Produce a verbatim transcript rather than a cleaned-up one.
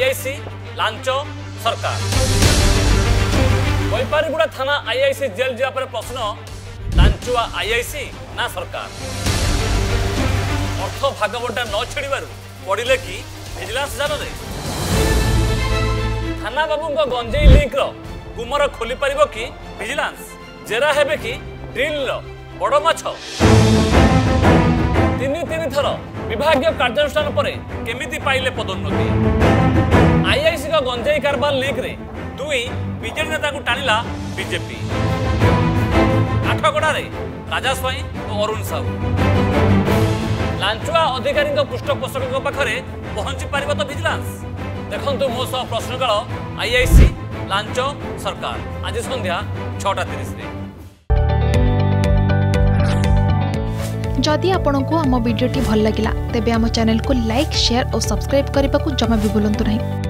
IIC launch सरकार बैपारीगुड़ा थाना IIC jail जा प्रश्न लांचुआ आईआईसी ना सरकार अर्थ भागबंटा न छिड़बार पड़े कि विजिलेंस जाल थाना बाबू गंजेई लिंक गुमर खोली पार कि विजिलेंस जेरा हेबे कि ड्रिल बड़ माछ तीन तीन थर विभागीय कार्यानुष्ठान पर केमिति पाइले पदोन्नति आईआईसी का गंजेई कारबार लिंक रे दुई बीजेडी नेता को टाणिला बीजेपी आठगड़ा राजा स्वाई और अरुण साहू लांचुआ अधिकारी पृष्ठपोषक पाखे पहुंची पार तो विजिलेंस देखंतु मो सह प्रश्नकाल आईआईसी लांच सरकार आज संध्या छटा तीस जदि आपंक आम भिडी भल लगा तेब आम चैनल को लाइक शेयर और सब्सक्राइब करने को जमा भी भूलु नहीं।